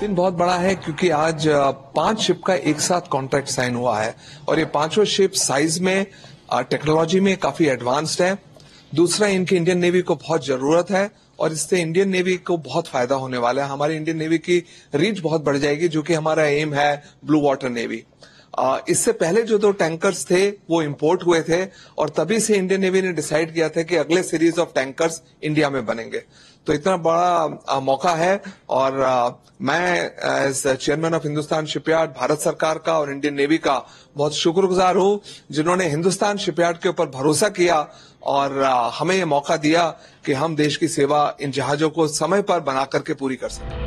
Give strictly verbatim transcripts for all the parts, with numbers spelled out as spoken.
दिन बहुत बड़ा है क्योंकि आज पांच शिप का एक साथ कॉन्ट्रैक्ट साइन हुआ है और ये पांचों शिप साइज में, टेक्नोलॉजी में काफी एडवांस्ड है। दूसरा, इनकी इंडियन नेवी को बहुत जरूरत है और इससे इंडियन नेवी को बहुत फायदा होने वाला है। हमारी इंडियन नेवी की रीच बहुत बढ़ जाएगी, जो कि हमारा एम है ब्लू वाटर नेवी। इससे पहले जो दो टैंकर्स थे वो इंपोर्ट हुए थे और तभी से इंडियन नेवी ने डिसाइड किया था कि अगले सीरीज ऑफ टैंकर्स इंडिया में बनेंगे। तो इतना बड़ा आ, मौका है और आ, मैं as chairman of Hindustan shipyard Bharat सरकार का और इंडियन नेवी का बहुत शुक्रगुजार हूं, जिन्होंने हिंदुस्तान शिपयार्ड के ऊपर भरोसा किया और आ, हमें ये मौका दिया कि हम देश की सेवा इन जहाजों को समय पर बना करके पूरी कर सकें।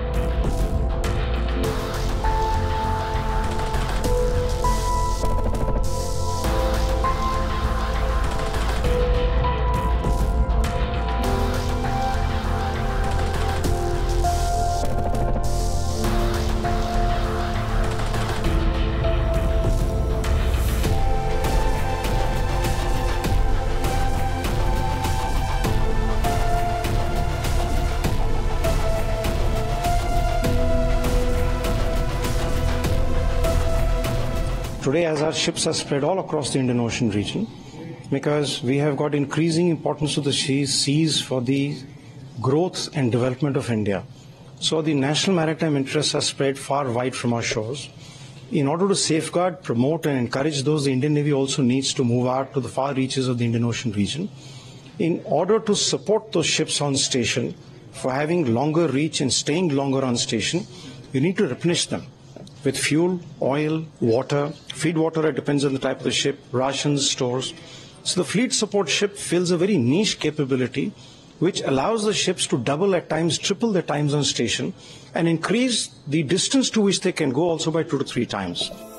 Today, as our ships are spread all across the Indian Ocean region, because we have got increasing importance to the seas for the growth and development of India. So the national maritime interests are spread far wide from our shores. In order to safeguard, promote and encourage those, the Indian Navy also needs to move out to the far reaches of the Indian Ocean region. In order to support those ships on station for having longer reach and staying longer on station, we need to replenish them with fuel, oil, water, feed water, it depends on the type of the ship, rations, stores. So the fleet support ship fills a very niche capability which allows the ships to double, at times triple their times on station and increase the distance to which they can go also by two to three times.